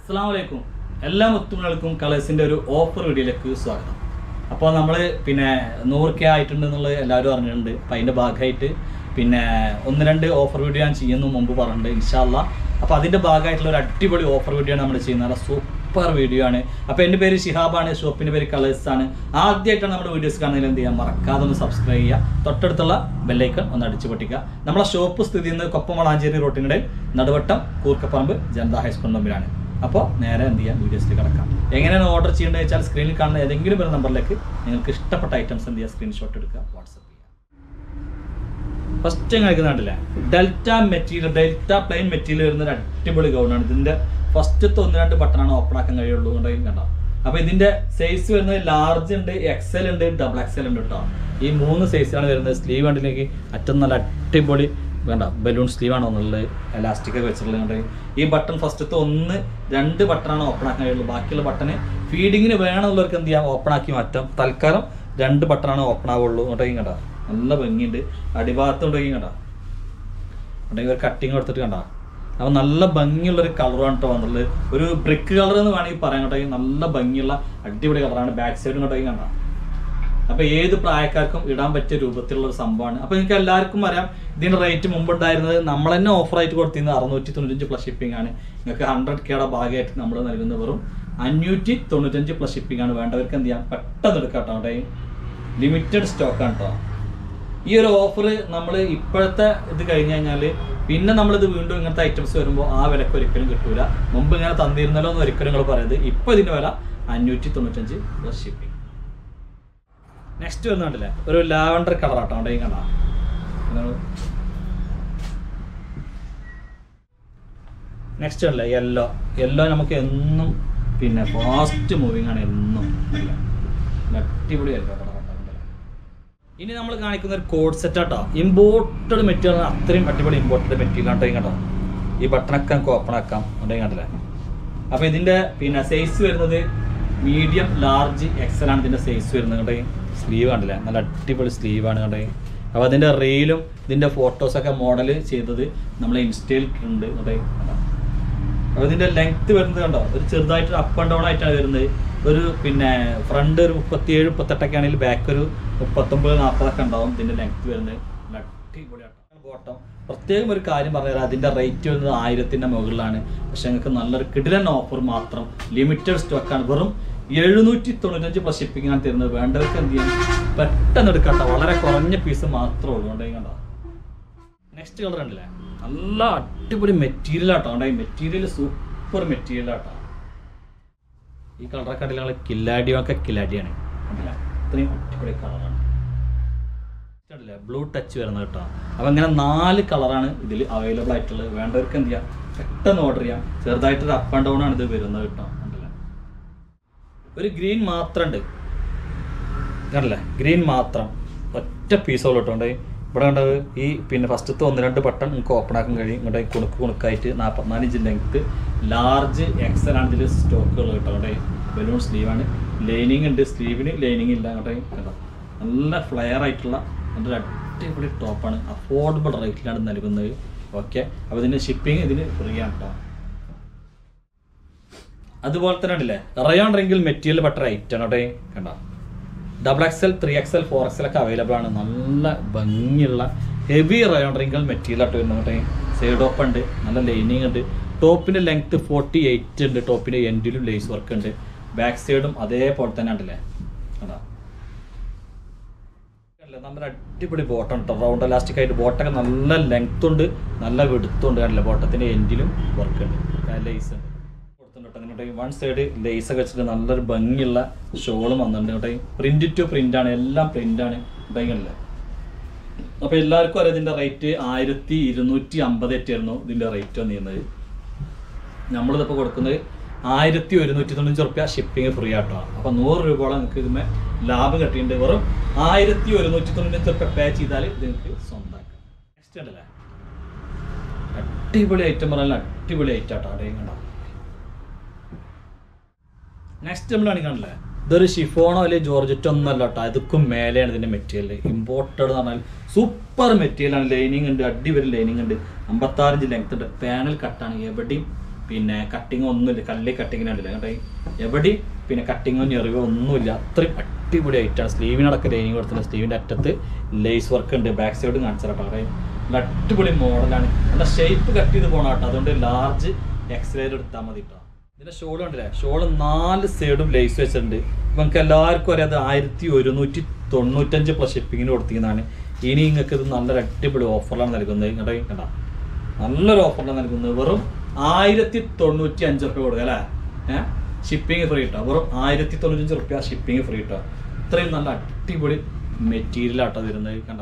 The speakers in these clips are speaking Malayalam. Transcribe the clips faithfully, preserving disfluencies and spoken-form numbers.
Assalamualaikum. എല്ലാ മുത്തുമണികൾക്കും കളേഴ്സിന്റെ ഒരു ഓഫർ വീഡിയോയിലേക്ക് സ്വാഗതം. അപ്പോൾ നമ്മൾ പിന്നെ നൂറ് കെ ആയിട്ടുണ്ടെന്നുള്ളത് എല്ലാവരും അറിഞ്ഞിട്ടുണ്ട്. അപ്പോൾ അതിൻ്റെ ഭാഗമായിട്ട് പിന്നെ ഒന്ന് രണ്ട് ഓഫർ വീഡിയോ ഞാൻ ചെയ്യുന്നു മുമ്പ് പറഞ്ഞിട്ടുണ്ട് ഇൻഷാ അല്ലാ. അപ്പോൾ അതിൻ്റെ ഭാഗമായിട്ടുള്ള ഒരു അടിപൊളി ഓഫർ വീഡിയോ ആണ് നമ്മൾ ചെയ്യുന്നത്. സൂപ്പർ വീഡിയോ ആണ്. അപ്പോൾ എൻ്റെ പേര് ഷിഹാബാണ്, ഷോപ്പിൻ്റെ പേര് കളേഴ്സാണ്. ആദ്യമായിട്ടാണ് നമ്മുടെ വീഡിയോസ് കാണുന്നതിൽ എന്ത് ചെയ്യുക, മറക്കാതെ ഒന്ന് സബ്സ്ക്രൈബ് ചെയ്യുക, തൊട്ടടുത്തുള്ള ബെല്ലൈക്കൺ ഒന്ന് അടിച്ചു പൊട്ടിക്കുക. നമ്മളെ ഷോപ്പ് സ്ഥിതി ചെയ്യുന്നത് കൊപ്പം-വളാഞ്ചേരി റോട്ടിനിടയിൽ നടുവട്ടം കൂർക്കപ്പറമ്പ് ജനതാ ഹൈസ്കൂൾ മുമ്പിലാണ്. അപ്പോൾ നേരെ എന്ത് ചെയ്യാം, വീഡിയോസിൽ കിടക്കാം. എങ്ങനെയാണ് ഓർഡർ ചെയ്യേണ്ടത് വെച്ചാൽ സ്ക്രീനിൽ കാണുന്ന ഏതെങ്കിലും ഒരു നമ്പറിലേക്ക് നിങ്ങൾക്ക് ഇഷ്ടപ്പെട്ട ഐറ്റംസ് എന്ത് ചെയ്യുക, സ്ക്രീൻഷോട്ട് എടുക്കുക, വാട്സപ്പ് ചെയ്യുക. ഫസ്റ്റ് കളിക്കുന്നുണ്ടല്ലേ delta material, delta plain material വരുന്ന ഒരു അടിപൊളി ഗൗണാണ്. ഇതിൻ്റെ ഫസ്റ്റത്തെ ഒന്ന് രണ്ട് ബട്ടണാണ് ഓപ്പൺ ആക്കാൻ കഴിയുള്ളൂ കൊണ്ടെങ്കിൽ കണ്ടോ. അപ്പോൾ ഇതിൻ്റെ സൈസ് വരുന്നത് ലാർജ് ഉണ്ട്, എക്സൽ ഉണ്ട്, ഡബിൾ എക്സൽ ഉണ്ട് കേട്ടോ. ഈ മൂന്ന് സൈസാണ് വരുന്നത്. സ്ലീവ് കണ്ടിലേക്ക് അറ്റം നല്ല അടിപൊളി വേണ്ട ബലൂൺ സ്ലീവാണ് ഒന്നുള്ളത്, എലാസ്റ്റിക്കൊക്കെ വെച്ചിട്ടുള്ളത്. ഈ ബട്ടൺ ഫസ്റ്റത്തെ ഒന്ന് രണ്ട് ബട്ടണാണ് ഓപ്പൺ ആക്കാൻ കഴിയുള്ളൂ. ബാക്കിയുള്ള ബട്ടണ് ഫീഡിങ്ങിന് വേണമെന്നുള്ളവർക്ക് എന്ത് ചെയ്യാം, ഓപ്പൺ ആക്കി മാറ്റാം. തൽക്കാലം രണ്ട് ബട്ടണാണ് ഓപ്പൺ ആവുള്ളൂ. ഉണ്ടെങ്കിൽ കണ്ട നല്ല ഭംഗിയുണ്ട്. അടിഭാഗത്ത് ഉണ്ടെങ്കിൽ കണ്ട ഉണ്ടെങ്കിൽ ഒരു കട്ടിങ് കൊടുത്തിട്ട് കണ്ട. അപ്പോൾ നല്ല ഭംഗിയുള്ളൊരു കളറാണ് കേട്ടോ വന്നുള്ളത്. ഒരു ബ്രിക്ക് കളർ എന്ന് വേണമെങ്കിൽ പറയാൻ കേട്ടോ. നല്ല ഭംഗിയുള്ള അടിപൊളി കളറാണ്. ബാക്ക് സൈഡും കേട്ടോ കണ്ട. അപ്പോൾ ഏത് പ്രായക്കാർക്കും ഇടാൻ പറ്റിയ രൂപത്തിലുള്ള ഒരു സംഭവമാണ്. അപ്പോൾ നിങ്ങൾക്ക് എല്ലാവർക്കും അറിയാം ഇതിൻ്റെ റേറ്റ് മുമ്പുണ്ടായിരുന്നത് നമ്മൾ തന്നെ ഓഫറായിട്ട് കൊടുത്തിരുന്നത് അറുന്നൂറ്റി തൊണ്ണൂറ്റഞ്ച് പ്ലസ് ഷിപ്പിംഗ് ആണ്. നിങ്ങൾക്ക് ഹൺഡ്രഡ് കെയുടെ ഭാഗമായിട്ട് നമ്മൾ നൽകുന്ന വെറും അഞ്ഞൂറ്റി തൊണ്ണൂറ്റഞ്ച് പ്ലസ് ഷിപ്പിംഗ് ആണ്. വേണ്ടവർക്ക് എന്ത് ചെയ്യാം, പെട്ടെന്ന് എടുക്കാം കേട്ടോ. അവിടെ ലിമിറ്റഡ് സ്റ്റോക്കാണ് കേട്ടോ. ഈ ഒരു ഓഫർ നമ്മൾ ഇപ്പോഴത്തെ ഇത് കഴിഞ്ഞ് കഴിഞ്ഞാൽ പിന്നെ നമ്മളിത് വീണ്ടും ഇങ്ങനത്തെ ഐറ്റംസ് വരുമ്പോൾ ആ വിലക്ക് ഒരിക്കലും കിട്ടൂല. മുമ്പ് ഇങ്ങനെ തന്നിരുന്നല്ലോ എന്ന് ഒരിക്കലും നിങ്ങൾ പറയുന്നത്. ഇപ്പോൾ ഇതിൻ്റെ വില അഞ്ഞൂറ്റി തൊണ്ണൂറ്റഞ്ച് പ്ലസ് ഷിപ്പിംഗ്. നെക്സ്റ്റ് വരുന്നുണ്ടല്ലേ ഒരു ലാവണ്ടർ കളർ ആട്ടോ. ഉണ്ടെങ്കിൽ കണ്ട നെക്സ്റ്റ് അല്ലേ യെല്ലോ. യെല്ലോ നമുക്ക് എന്നും പിന്നെ ഫാസ്റ്റ് മൂവിങ് ആണ് എന്നും. അല്ല അടിപൊളി യെല്ലോ കളർ. ഇനി നമ്മൾ കാണിക്കുന്ന ഒരു കോഡ് സെറ്റ് ആട്ടോ. ഇമ്പോർട്ടഡ് മെറ്റീരിയൽ, അത്രയും അടിപൊളി ഇമ്പോർട്ടഡ് മെറ്റീരിയൽ ആട്ടോ. കേട്ടോ ഈ ബട്ടണൊക്കെ നമുക്ക് ഓപ്പൺ ആക്കാം. ഉണ്ടെങ്കിൽ കണ്ടല്ലേ. അപ്പോൾ ഇതിൻ്റെ പിന്നെ സൈസ് വരുന്നത് മീഡിയം, ലാർജ്, എക്സൽ ആണ് ഇതിൻ്റെ സൈസ് വരുന്നത്. കണ്ടേ സ്ലീവ് കണ്ടില്ലേ, നല്ല അടിപൊളി സ്ലീവാണ് കണ്ടേ. അപ്പോൾ അതിൻ്റെ റീലും ഇതിൻ്റെ ഫോട്ടോസൊക്കെ മോഡൽ ചെയ്തത് നമ്മളെ ഇൻസ്റ്റയിൽ ഉണ്ട് കണ്ടേ. അപ്പോൾ ഇതിൻ്റെ ലെങ്ത്ത് വരുന്നത് കണ്ടോ, ഒരു ചെറുതായിട്ട് അപ്പ് ആൻഡ് ഡൗൺ ആയിട്ടാണ് വരുന്നത്. ഒരു പിന്നെ ഫ്രണ്ട് ഒരു മുപ്പത്തിയേഴ് മുപ്പത്തെട്ടൊക്കെ ആണെങ്കിൽ ബാക്ക് ഒരു മുപ്പത്തൊമ്പത് നാൽപ്പതൊക്കെ ഉണ്ടാവും ഇതിൻ്റെ ലെങ്ത്ത് വരുന്നത്. നല്ല അടിപൊളിയായിട്ടാണ് ബോട്ടം. പ്രത്യേകം ഒരു കാര്യം പറഞ്ഞുതരാം, അതിൻ്റെ റേറ്റ് വരുന്നത് ആയിരത്തിൻ്റെ മുകളിലാണ്. പക്ഷെ നിങ്ങൾക്ക് നല്ലൊരു കിടിലൻ ഓഫർ മാത്രം, ലിമിറ്റഡ് സ്റ്റോക്കാണ്. വെറും എഴുന്നൂറ്റി തൊണ്ണൂറ്റഞ്ച് പ്ലസ് ഷിപ്പിംഗ് ആണ് തരുന്നത്. വേണ്ടവർക്ക് എന്ത് ചെയ്യാം, പെട്ടെന്ന് എടുക്കട്ടോ. വളരെ കുറഞ്ഞ പീസ് മാത്രമേ ഉള്ളൂ. ഉണ്ടെങ്കിൽ കണ്ടോ നെക്സ്റ്റ് കളർ ഉണ്ടല്ലേ, നല്ല അടിപൊളി മെറ്റീരിയൽ ആട്ടോ. ഉണ്ടായി മെറ്റീരിയൽ സൂപ്പർ മെറ്റീരിയൽ ആട്ടോ. ഈ കളറൊക്കെ ഉണ്ടെങ്കിൽ ഞങ്ങൾ കില്ലാഡിയൊക്കെ കില്ലാഡിയാണ് കണ്ടില്ല. ഇത്രയും അടിപൊളി കളറാണ്. ല്ലേ ബ്ലൂ ടച്ച് വരുന്നത് കേട്ടോ. അപ്പോൾ അങ്ങനെ നാല് കളറാണ് ഇതിൽ അവൈലബിൾ ആയിട്ടുള്ളത്. വേണ്ടവർക്ക് എന്ത് ചെയ്യാം, പെട്ടെന്ന് ഓർഡർ ചെയ്യാം. ചെറുതായിട്ടൊരു അപ്പ് ആൻഡ് ഡൗൺ ആണ് ഇത് വരുന്നത് കേട്ടോ. കണ്ടില്ലേ ഒരു ഗ്രീൻ മാത്രം ഉണ്ട് കണ്ടല്ലേ, ഗ്രീൻ മാത്രം ഒറ്റ പീസോളം ഇട്ടുണ്ട്. ഇവിടെ കണ്ടത് ഈ പിന്നെ ഫസ്റ്റത്തെ ഒന്ന് രണ്ട് ബട്ടൺ നമുക്ക് ഓപ്പൺ ആക്കാൻ കഴിയും. ഇങ്ങോട്ട് കുണുക്ക് കുണുക്കായിട്ട് നാൽപ്പത്തിനാല് ഇഞ്ച് ലെങ്ത്ത്, ലാർജ് എക്സൽ ആണ് ഇതിൽ സ്റ്റോക്കുകൾ കേട്ടോ. അവിടെ ബലൂൺ സ്ലീവാണ്, ലൈനിങ് ഉണ്ട്. സ്ലീവിന് ലൈനിങ് ഇല്ല. അങ്ങോട്ടേ കേട്ടോ നല്ല ഫ്ലെയർ ആയിട്ടുള്ള നല്ലൊരു അടിപൊളി ടോപ്പാണ്. അഫോർഡബിൾ റേറ്റിലാണ് നൽകുന്നത്. ഓക്കെ, അപ്പോൾ ഇതിൻ്റെ ഷിപ്പിംഗ് ഇതിന് ഫ്രീ ആണ് കേട്ടോ. അതുപോലെ തന്നെ ഉണ്ടല്ലേ റയോൺ റിങ്കിൾ മെറ്റീരിയൽ പെട്ട റേറ്റ് ആണ് കേട്ടോ. കണ്ടോ double XL, three XL, four XL ഒക്കെ അവൈലബിൾ ആണ്. നല്ല ഭംഗിയുള്ള ഹെവി റയോൺ റിങ്കിൾ മെറ്റീരിയൽ ആയിട്ട് വരുന്നത് കേട്ടോ. സൈഡ് ഓപ്പൺ ഉണ്ട്, നല്ല ലൈനിങ് ഉണ്ട്. ടോപ്പിൻ്റെ ലെങ്ത്ത് ഫോർട്ടി എയ്റ്റ് ഉണ്ട്. ടോപ്പിൻ്റെ എൻഡിലും ലേസ് വർക്ക് ഉണ്ട്. ബാക്ക് സൈഡും അതേപോലെ തന്നെ ഉണ്ടല്ലേ. അതാ നല്ല അടിപൊളി ബോട്ടം കേട്ടോ. റൗണ്ട് എലാസ്റ്റിക് ആയിട്ട് ബോട്ടൊക്കെ നല്ല ലെങ്ത് ഉണ്ട്, നല്ല വെടുത്തുണ്ട്. കണ്ടില്ലേ ബോട്ടത്തിൻ്റെ എൻഡിലും വർക്ക് ഉണ്ട്, ലേസ് ഉണ്ട് കൊടുത്തിട്ടുണ്ട് കേട്ടോ. വൺ സൈഡ് ലേസ് ഒക്കെ വെച്ചിട്ട് നല്ലൊരു ഭംഗിയുള്ള ഷോളും വന്നിട്ടുണ്ട് കേട്ടോ. പ്രിന്റ് ടു പ്രിന്റ് ആണ്, എല്ലാം പ്രിന്റ് ആണ് ഭയങ്കരല്ലേ. അപ്പോൾ എല്ലാവർക്കും അറിയാം ഇതിൻ്റെ റേറ്റ് ആയിരത്തി ഇരുന്നൂറ്റി അമ്പത് ആയിരുന്നു ഇതിൻ്റെ റേറ്റ് വന്നിരുന്നത്. നമ്മളിതിപ്പോൾ കൊടുക്കുന്നത് ആയിരത്തി ഒരുന്നൂറ്റി തൊണ്ണൂറ്റി റുപ്യ ഷിപ്പിംഗ് ഫ്രീ ആട്ടോ. അപ്പോൾ നൂറ് രൂപയോളം നിങ്ങൾക്ക് ഇതിന്മേ ലാഭം കിട്ടിയിട്ടുണ്ട്. വെറും ആയിരത്തി ഒരുന്നൂറ്റി തൊണ്ണൂറ്റി റുപ്യ പേ ചെയ്താൽ ഇത് നിങ്ങൾക്ക് സ്വന്തമാക്കാം. നെക്സ്റ്റ് ഉണ്ടല്ലേ അടിപൊളി ഐറ്റം പറഞ്ഞാൽ അടിപൊളി ഐറ്റം ആട്ടോ. അവിടെ കണ്ടോ നെക്സ്റ്റ് നമ്മൾ കാണിക്കണല്ലേ, ഇതൊരു ഷിഫോണോ അല്ലെങ്കിൽ ജോർജറ്റോ ഒന്നും അല്ല കേട്ടോ. ഇതൊക്കെ മേലെയാണ് ഇതിൻ്റെ മെറ്റീരിയൽ. ഇമ്പോർട്ടഡ് എന്ന് പറഞ്ഞാൽ സൂപ്പർ മെറ്റീരിയലാണ്. ലൈനിങ് ഉണ്ട്, അടിപൊളി ലൈനിങ് ഉണ്ട്. അമ്പത്താറിഞ്ച് ലെങ്ത് ഉണ്ട്. പാനൽ കട്ടാണ്, എവിടെയും പിന്നെ കട്ടിങ് ഒന്നുമില്ല, കല്ല് കട്ടിങ്ങിനുണ്ടല്ലോ കേട്ടോ. എവിടെ പിന്നെ കട്ടിങ്ങോ ഞെറിവോ ഒന്നുമില്ല. അത്രയും അടിപൊളി ആയിട്ടാണ്. സ്ലീവിനടക്കം ലൈനിങ് കൊടുത്തിട്ടുണ്ട്. സ്ലീവിൻ്റെ അറ്റത്ത് ലേസ് വർക്ക് ഉണ്ട്. ബാക്ക് സൈഡ് കാണിച്ചാൽ കേട്ടോ. നല്ല അടിപൊളി മോഡലാണ്. നല്ല ഷേപ്പ് കട്ട് ചെയ്ത് പോകണം കേട്ടോ. അതുകൊണ്ട് ലാർജ് എക്സലൈഡ് എടുത്താൽ മതി കേട്ടോ. ഇതിൻ്റെ ഷോൾ കണ്ടില്ലേ, ഷോൾ നാല് സൈഡും ലേസ് വെച്ചിട്ടുണ്ട്. ഇപ്പം നമുക്ക് എല്ലാവർക്കും അറിയാം അത് ആയിരത്തി ഒരുന്നൂറ്റി തൊണ്ണൂറ്റഞ്ച് പ്ലസ് ഷിപ്പിങ്ങിന് കൊടുത്തിരിക്കുന്നതാണ്. ഇനി നിങ്ങൾക്ക് ഇത് നല്ലൊരു അടിപൊളി ഓഫറിലാണ് നൽകുന്നത്. ഇങ്ങോട്ട് കേട്ടോ, നല്ലൊരു ഓഫറിലാണ് നൽകുന്നത്. വെറും ആയിരത്തി തൊണ്ണൂറ്റി അഞ്ച് റുപ്യ കൊടുക്കുക അല്ലേ. ഏഹ് ഷിപ്പിംഗ് ഫ്രീ കിട്ടുക. വെറും ആയിരത്തി തൊണ്ണൂറ്റഞ്ച് റുപ്യ ഷിപ്പിംഗ് ഫ്രീ കിട്ടുക. ഇത്രയും നല്ല അടിപൊളി മെറ്റീരിയലാട്ടോ വരുന്നത്. കണ്ടോ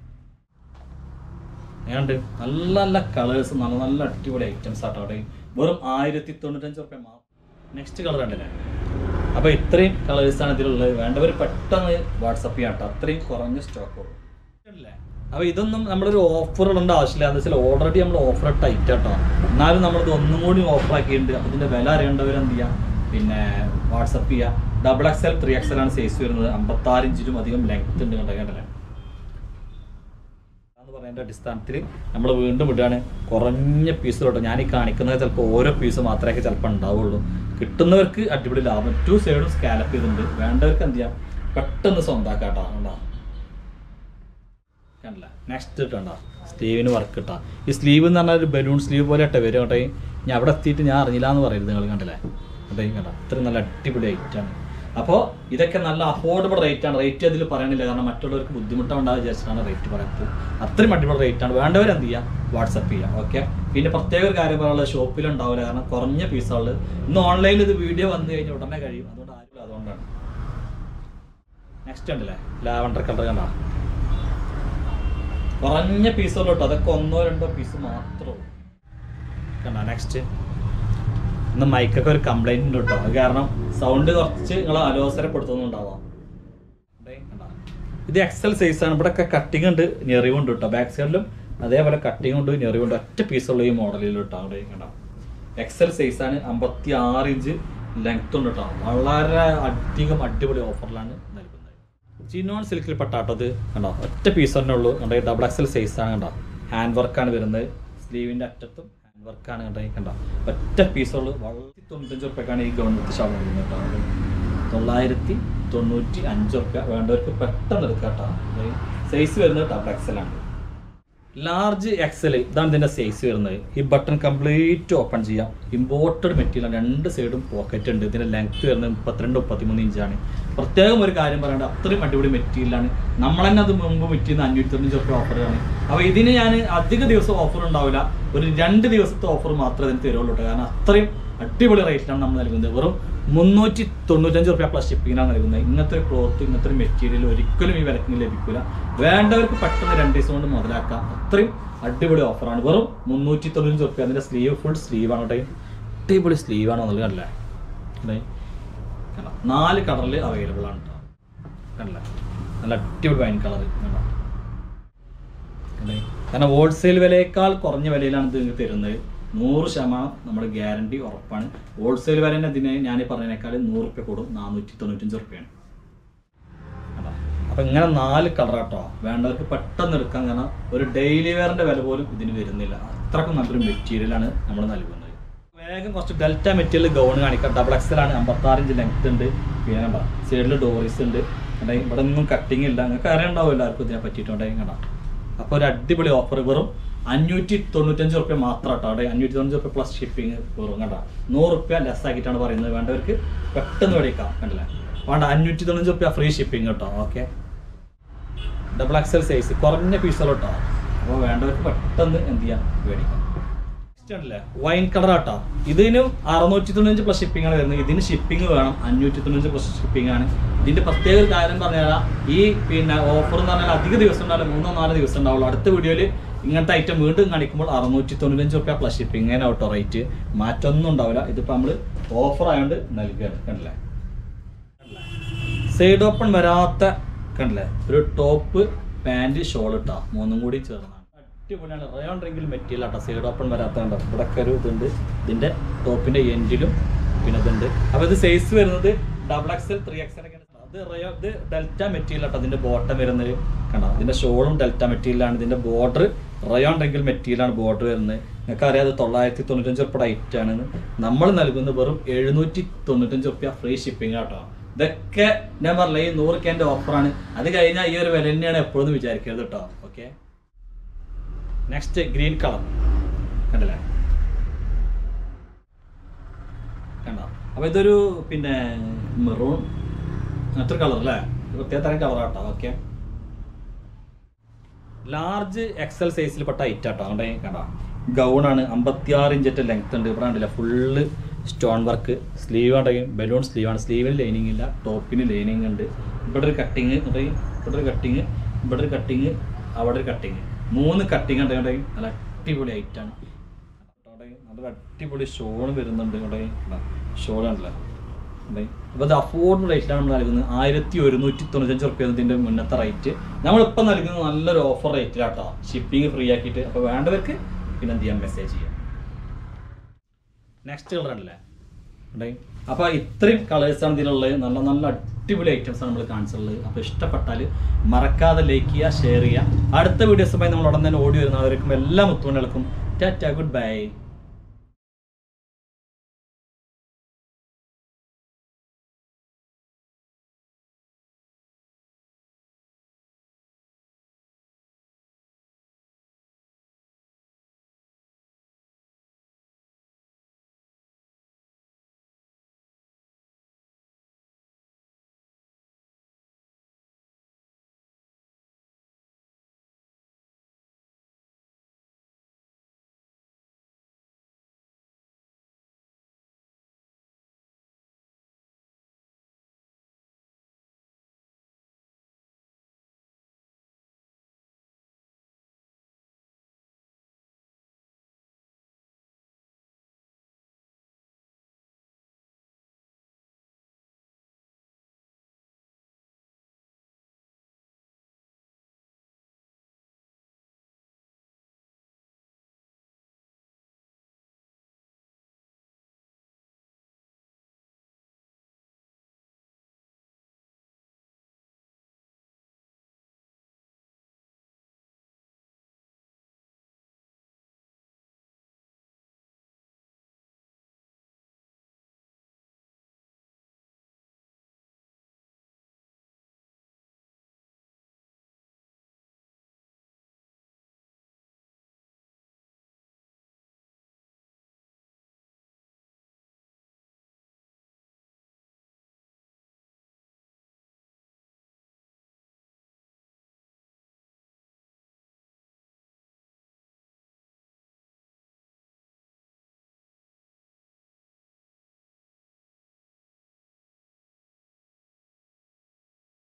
ഏതാണ്ട് നല്ല നല്ല കളേഴ്സ്, നല്ല നല്ല അടിപൊളി ഐറ്റംസ് ആട്ടോ അവിടെ. വെറും ആയിരത്തി തൊണ്ണൂറ്റഞ്ച് റുപ്യ മാത്രം. നെക്സ്റ്റ് കളർ ഉണ്ടല്ലേ. അപ്പോൾ ഇത്രയും കളേഴ്സാണ് ഇതിലുള്ളത്. വേണ്ടവർ പെട്ടെന്ന് വാട്സപ്പ് ചെയ്യാം കേട്ടോ. അത്രയും കുറഞ്ഞ സ്റ്റോക്ക് ഉള്ളൂ അല്ലേ. അപ്പോൾ ഇതൊന്നും നമ്മളൊരു ഓഫർ ഇടേണ്ട ആവശ്യമില്ല. എന്ന് വെച്ചാൽ ഓൾറെഡി നമ്മൾ ഓഫർ ടൈറ്റ് കേട്ടോ. എന്നാലും നമ്മളിത് ഒന്നും കൂടി ഓഫർ ആക്കിയിട്ടുണ്ട്. അപ്പോൾ ഇതിൻ്റെ വില അറിയേണ്ടവർ എന്ത് ചെയ്യാം, പിന്നെ വാട്സപ്പ് ചെയ്യുക. Double X L three X L ആണ് സൈസ് വരുന്നത്. അമ്പത്താറ് ഇഞ്ചിലും അധികം ലെങ്ത് ഉണ്ട് കണ്ടല്ലേ. എന്ന് പറയുന്നതിൻ്റെ അടിസ്ഥാനത്തിൽ നമ്മൾ വീണ്ടും ഇടുകയാണ്. കുറഞ്ഞ പീസിലോട്ടോ ഞാൻ ഈ കാണിക്കുന്നത്. ചിലപ്പോൾ ഓരോ പീസ് മാത്രമേ ചിലപ്പോൾ ഉണ്ടാവുള്ളൂ. കിട്ടുന്നവർക്ക് അടിപൊളി ലാഭം. ടു സൈഡും സ്കാലപ്പ് ചെയ്തിട്ടുണ്ട്. വേണ്ടവർക്ക് എന്ത് ചെയ്യാം, പെട്ടെന്ന് സ്വന്തമാക്കാം കേട്ടോ. കണ്ടോ കണ്ടില്ല. നെക്സ്റ്റ് ഇട്ടുണ്ടോ സ്ലീവിന് വർക്ക് കിട്ടാ. ഈ സ്ലീവ് എന്ന് പറഞ്ഞാൽ ഒരു ബലൂൺ സ്ലീവ് പോലെ ഇട്ട വരും കേട്ടോ. ഞാൻ അവിടെ എത്തിയിട്ട് ഞാൻ അറിഞ്ഞില്ല എന്ന് പറയരുത് നിങ്ങൾ. കണ്ടില്ലേ അതെ കണ്ടോ, അത്രയും നല്ല അടിപൊളി റേറ്റാണ്. അപ്പോൾ ഇതൊക്കെ നല്ല അഫോർഡബിൾ റേറ്റാണ്. റേറ്റ് അതിൽ പറയണില്ല, കാരണം മറ്റുള്ളവർക്ക് ബുദ്ധിമുട്ടുണ്ടാകുക വിചാരിച്ചിട്ടാണ് റേറ്റ് പറയുന്നത്. അത്രയും അടിപൊളി റേറ്റാണ്. വേണ്ടവർ എന്ത് ചെയ്യുക, വാട്സപ്പ് ചെയ്യുക. ഓക്കെ. പിന്നെ പ്രത്യേക ഒരു കാര്യം പറയാനുള്ളത്, ഷോപ്പിലുണ്ടാവില്ല, കാരണം കുറഞ്ഞ പീസുകൾ. ഇന്ന് ഓൺലൈനിൽ ഇത് വീഡിയോ വന്നു കഴിഞ്ഞാൽ ഉടനെ കഴിയും. അതുകൊണ്ട് ആരും അതുകൊണ്ടാണ്. നെക്സ്റ്റ് ഉണ്ടല്ലേ ലാവണ്ടർ കളർ കണ്ടോ, കുറഞ്ഞ പീസുള്ളൂ കേട്ടോ. അതൊക്കെ ഒന്നോ രണ്ടോ പീസ് മാത്രമേ ഉള്ളൂ കണ്ടോ. നെക്സ്റ്റ് ഇന്ന് മൈക്കൊക്കെ ഒരു കംപ്ലൈൻറ്റ് ഉണ്ട് കേട്ടോ. അത് കാരണം സൗണ്ട് കുറച്ച് നിങ്ങൾ അലോസരപ്പെടുത്തുന്നുണ്ടാവാം. ഇത് എക്സൽ സൈസാണ്. ഇവിടെയൊക്കെ കട്ടിങ് ഉണ്ട്, ഞെറിവുണ്ട് കേട്ടോ. ബാക്ക് സൈഡിലും അതേപോലെ കട്ടിങ് ഉണ്ട്, ഞെറിവുണ്ട്. ഒറ്റ പീസുള്ള ഈ മോഡലിൽ കേട്ടോ. അവിടെ കണ്ടോ എക്സൽ സൈസാണ്. അമ്പത്തി ആറ് ഇഞ്ച് ലെങ്ത് ഉണ്ട് കേട്ടോ. വളരെ അധികം അടിപൊളി ഓഫറിലാണ് നൽകുന്നത്. ചിനോൺ സിൽക്കിൽ പെട്ടാട്ടോ ഇത് കണ്ടോ. ഒറ്റ പീസ് തന്നെ ഉള്ളൂ കണ്ടോ. ഡബിൾ എക്സൽ സൈസാണ് കണ്ടോ. ഹാൻഡ് വർക്കാണ് വരുന്നത്. സ്ലീവിൻ്റെ അറ്റത്തും ഹാൻഡ് വർക്കാണ് കണ്ടോ. കണ്ടോ ഒറ്റ പീസുള്ളൂ. വളരെ തൊണ്ണൂറ്റഞ്ച് റുപ്യക്കാണ് ഈ ഗവൺമെൻറ് ഷോപ്പ് വരുന്നത് കേട്ടോ. തൊള്ളായിരത്തി തൊണ്ണൂറ്റി അഞ്ച് റുപ്യ. വേണ്ടവർക്ക് പെട്ടെന്ന് എടുക്കാം കേട്ടോ. സൈസ് വരുന്നത് ഡബിൾ എക്സലാണ്. ലാർജ് എക്സൽ ഇതാണ് ഇതിൻ്റെ സൈസ് വരുന്നത്. ഈ ബട്ടൺ കംപ്ലീറ്റ് ഓപ്പൺ ചെയ്യാം. ഇമ്പോർട്ടഡ് മെറ്റീരിയൽ, രണ്ട് സൈഡും പോക്കറ്റ് ഉണ്ട്. ഇതിൻ്റെ ലെങ്ത് വരുന്നത് മുപ്പത്തിരണ്ട് മുപ്പത്തിമൂന്ന് ഇഞ്ചാണ്. പ്രത്യേകം ഒരു കാര്യം പറയേണ്ടത്, അത്രയും അടിപൊളി മെറ്റീരിയലാണ്. നമ്മൾ തന്നെ അത് മുമ്പ് വിറ്റിരുന്ന അഞ്ഞൂറ്റി തൊണ്ണൂറ്റി റുപ്യ ഓഫറാണ്. അപ്പോൾ ഇതിന് ഞാൻ അധിക ദിവസം ഓഫർ ഉണ്ടാവില്ല, ഒരു രണ്ട് ദിവസത്തെ ഓഫർ മാത്രമേ ഇതിന് തരുള്ളൂ കേട്ടോ. കാരണം അത്രയും അടിപൊളി റേറ്റിലാണ് നമ്മൾ നൽകുന്നത്. വെറും മുന്നൂറ്റി തൊണ്ണൂറ്റഞ്ച് റുപ്യ പ്ലസ് ഷിപ്പിങ്ങിനാണ് നൽകുന്നത്. ഇങ്ങനത്തെ ഒരു ക്ലോത്ത്, ഇങ്ങനത്തെ ഒരു മെറ്റീരിയൽ ഒരിക്കലും ഈ വിലക്കിന് ലഭിക്കില്ല. വേണ്ടവർക്ക് പെട്ടെന്ന് രണ്ട് ദിവസം കൊണ്ട് മുതലാക്കാം. അത്രയും അടിപൊളി ഓഫറാണ്. വെറും മുന്നൂറ്റി തൊണ്ണൂറ്റഞ്ച് റുപ്യ. അതിൻ്റെ സ്ലീവ് ഫുൾ സ്ലീവാണ് കേട്ടോ. അടിപൊളി സ്ലീവാണ് നൽകുക. അല്ലേ നാല് കളറിൽ അവൈലബിൾ ആണ് കേട്ടോ. കണ്ടല്ലേ നല്ല അടിപൊളി വൈൻ കളർ കണ്ടോ. കാരണം ഹോൾസെയിൽ വിലയേക്കാൾ കുറഞ്ഞ വിലയിലാണ് ഇത് നിങ്ങൾക്ക് തരുന്നത്. നൂറ് ശതമാനം നമ്മൾ ഗ്യാരണ്ടി ഉറപ്പാണ്. ഹോൾസെയിൽ വില തന്നെ ഇതിന് ഞാൻ പറഞ്ഞതിനേക്കാൾ നൂറ് റുപ്യ കൂടും. നാനൂറ്റി തൊണ്ണൂറ്റഞ്ച് റുപ്യാണ് കേട്ടോ. അപ്പം ഇങ്ങനെ നാല് കളറാട്ടോ. വേണ്ടവർക്ക് പെട്ടെന്ന് എടുക്കാം. കാരണം ഒരു ഡെയിലി വെയറിൻ്റെ വില പോലും ഇതിന് വരുന്നില്ല. അത്രക്കും നല്ലൊരു മെറ്റീരിയലാണ് നമ്മൾ നൽകുന്നത്. വേഗം കുറച്ച് ഡെൽറ്റ മെറ്റീരിയൽ ഗൗൺ കാണിക്കാം. ഡബിൾ എക്സൽ ആണ്. അമ്പത്താറ് ഇഞ്ച് ലെങ്ത് ഉണ്ട്. പിന്നെ കണ്ടോ സൈഡിൽ ഡോറീസ് ഉണ്ട്. കണ്ടായി ഇവിടെ ഒന്നും കട്ടിങ് ഇല്ല. നിങ്ങൾക്ക് അറിയണ്ടാവും എല്ലാവർക്കും ഇതിനെ പറ്റിയിട്ടുണ്ടായി കണ്ടോ. അപ്പോൾ ഒരു അടിപൊളി ഓഫർ. വെറും അഞ്ഞൂറ്റി തൊണ്ണൂറ്റഞ്ച് റുപ്യ മാത്രം കേട്ടോ. അവിടെ അഞ്ഞൂറ്റി തൊണ്ണൂറ്റി റുപ്യ പ്ലസ് ഷിപ്പിംഗ് വെറും കണ്ടോ. നൂറ് റുപ്യ ലെസ് ആക്കിയിട്ടാണ് പറയുന്നത്. വേണ്ടവർക്ക് പെട്ടെന്ന് മേടിക്കാം. കണ്ടില്ലേ വേണ്ട അഞ്ഞൂറ്റി തൊണ്ണൂറ്റി റുപ്യ ഫ്രീ ഷിപ്പിംഗ് കേട്ടോ. ഓക്കെ. ഡബിൾ എക്സൽ സൈസ് കുറഞ്ഞ പീസുകൾ കേട്ടോ. അപ്പോൾ വേണ്ടവർക്ക് പെട്ടെന്ന് എന്ത് ചെയ്യാം, മേടിക്കാം. ല്ലേ വൈൻ കളർ ആട്ടോ. ഇതിനും അറുന്നൂറ്റി തൊണ്ണൂറ്റി പ്ലസ് ഷിപ്പിംഗ് ആണ് വരുന്നത്. ഇതിന് ഷിപ്പിംഗ് വേണം. അഞ്ഞൂറ്റി തൊണ്ണൂറ്റി പ്ലസ് ഷിപ്പിംഗ് ആണ്. ഇതിന്റെ പ്രത്യേക ഒരു കാര്യം പറഞ്ഞാൽ ഈ പിന്നെ ഓഫർ എന്ന് പറഞ്ഞാൽ അധിക ദിവസം ഉണ്ടാവില്ല, മൂന്നോ നാലോ ദിവസം ഉണ്ടാവുള്ളൂ. അടുത്ത വീഡിയോയിൽ ഇങ്ങനത്തെ ഐറ്റം വീണ്ടും കാണിക്കുമ്പോൾ അറുന്നൂറ്റി തൊണ്ണൂറ്റഞ്ച് റുപ്യ പ്ലസ് ഷിപ്പിംഗ് ഔട്ടോ റേറ്റ് മാറ്റമൊന്നും ഉണ്ടാവില്ല. ഇതിപ്പോൾ നമ്മൾ ഓഫർ ആയതുകൊണ്ട് നൽകുകയാണ്. കണ്ടില്ലേ സൈഡ് ഓപ്പൺ വരാത്ത കണ്ടില്ലേ ഒരു ടോപ്പ് പാൻറ് ഷോൾ ഇട്ടാ മൂന്നും കൂടി ചേർന്നാണ്. അടിപൊളിയാണ്. റയോൺ റിംഗിൽ മെറ്റീരിയൽ ആട്ടോ. സൈഡ് ഓപ്പൺ വരാത്തതുണ്ട്. ഇവിടെ ഒരു ഇതുണ്ട്. ഇതിൻ്റെ ടോപ്പിൻ്റെ എൻഡിലും പിന്നെ ഇതുണ്ട്. അപ്പോൾ ഇത് സൈസ് വരുന്നത് ഡബിൾ എക്സൽ ത്രീ എക്സൽ ഒക്കെ. അത് റയോ ഇത് ഡെൽറ്റ മെറ്റീരിയൽ ആട്ടോ. അതിൻ്റെ ബോട്ടം വരുന്നത് കണ്ടോ. ഇതിൻ്റെ ഷോളും ഡെൽറ്റ മെറ്റീരിയലാണ്. ഇതിൻ്റെ ബോർഡർ റയോൺ ഉണ്ടെങ്കിൽ മെറ്റീരിയലാണ് ബോർഡർ വരുന്നത്. നിങ്ങൾക്ക് അറിയാതെ തൊള്ളായിരത്തി തൊണ്ണൂറ്റഞ്ച് റുപ്യ ഐറ്റാണ് നമ്മൾ നൽകുന്നത് വെറും എഴുന്നൂറ്റി തൊണ്ണൂറ്റഞ്ച് റുപ്യ ഫ്രീ ഷിപ്പിംഗ് കേട്ടോ. ഇതൊക്കെ ഞാൻ പറഞ്ഞില്ല ഈ നൂറ് കെൻ്റെ ഓഫറാണ്. അത് കഴിഞ്ഞാൽ ഈ ഒരു വില തന്നെയാണ് എപ്പോഴും വിചാരിക്കരുത് കേട്ടോ. ഓക്കെ, നെക്സ്റ്റ് ഗ്രീൻ കളർ കണ്ടല്ലേ, കണ്ടോ? അപ്പോൾ ഇതൊരു പിന്നെ മെറൂൺ അങ്ങനത്തെ കളർ അല്ലേ, പ്രത്യേക തരം കളറാട്ടോ. ഓക്കെ, ലാർജ് എക്സൽ സൈസിൽ പെട്ട ഐറ്റാട്ടോ. അവിടെ കണ്ടോ ഗൗണാണ്, അമ്പത്തിയാറ് ഇഞ്ചറ്റ് ലെങ്ത് ഉണ്ട്. ഇവിടെ കണ്ടില്ല ഫുള്ള് സ്റ്റോൺ വർക്ക്. സ്ലീവ് ഉണ്ടെങ്കിൽ ബലൂൺ സ്ലീവാണ്, സ്ലീവിന് ലൈനിങ് ഇല്ല, ടോപ്പിന് ലൈനിങ് ഉണ്ട്. ഇവിടെ ഒരു കട്ടിങ്, ഇവിടെ ഒരു കട്ടിങ്, ഇവിടെ ഒരു കട്ടിങ്, അവിടെ ഒരു കട്ടിങ്, മൂന്ന് കട്ടിങ് ഉണ്ടെങ്കിൽ നല്ല അടിപൊളി ഐറ്റാണ്. അവിടെ നല്ലൊരു അടിപൊളി ഷോൾ വരുന്നുണ്ട്. ഇവിടെ ഷോൾ ഉണ്ടല്ലോ. അപ്പോൾ ഇത് അഫോർഡബിൾ റേറ്റിലാണ് നമ്മൾ നൽകുന്നത്. ആയിരത്തി ഒരുന്നൂറ്റി തൊണ്ണൂറ്റഞ്ച് റുപ്യ ഇതിൻ്റെ മുന്നത്തെ റേറ്റ്. നമ്മളിപ്പോൾ നൽകുന്നത് നല്ലൊരു ഓഫർ റേറ്റിലാട്ടോ, ഷിപ്പിംഗ് ഫ്രീ ആക്കിയിട്ട്. അപ്പോൾ വേണ്ടവർക്ക് പിന്നെ എന്ത് ചെയ്യാൻ മെസ്സേജ് ചെയ്യാം. നെക്സ്റ്റ് കളർ ഉണ്ടല്ലേ ഉണ്ടേ. അപ്പോൾ ഇത്രയും കളേഴ്സാണ് ഇതിലുള്ളത്. നല്ല നല്ല അടിപൊളി ഐറ്റംസാണ് നമ്മൾ കാണിച്ചിട്ടുള്ളത്. അപ്പോൾ ഇഷ്ടപ്പെട്ടാൽ മറക്കാതെ ലൈക്ക് ചെയ്യുക, ഷെയർ ചെയ്യുക. അടുത്ത വീഡിയോസുമായി നമ്മൾ ഉടൻ തന്നെ ഓടി വരുന്നവർക്കും എല്ലാ മുത്തുമണികൾക്കും ടാറ്റ, ഗുഡ് ബൈ.